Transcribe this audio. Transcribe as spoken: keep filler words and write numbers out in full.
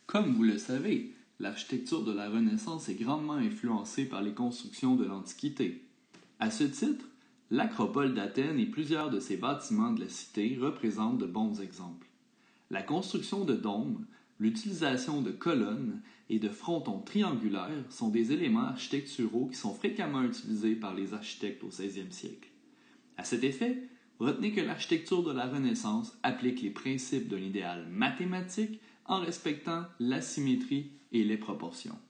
Comme vous le savez, l'architecture de la Renaissance est grandement influencée par les constructions de l'Antiquité. À ce titre, l'Acropole d'Athènes et plusieurs de ses bâtiments de la cité représentent de bons exemples. La construction de dômes, l'utilisation de colonnes et de frontons triangulaires sont des éléments architecturaux qui sont fréquemment utilisés par les architectes au seizième siècle. À cet effet, retenez que l'architecture de la Renaissance applique les principes d'un idéal mathématique en respectant la symétrie et les proportions.